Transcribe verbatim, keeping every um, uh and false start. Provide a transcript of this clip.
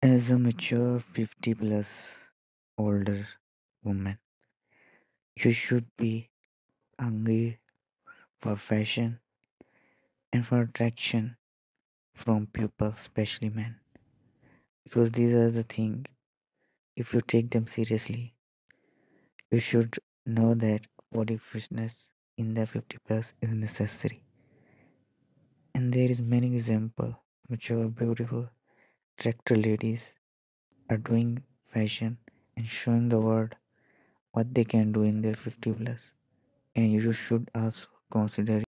As a mature fifty plus older woman, you should be hungry for fashion and for attraction from people, especially men. Because these are the things, if you take them seriously, you should know that body fitness in the fifty plus is necessary. And there is many example, mature, beautiful, attractive ladies are doing fashion and showing the world what they can do in their fifty plus. And you should also consider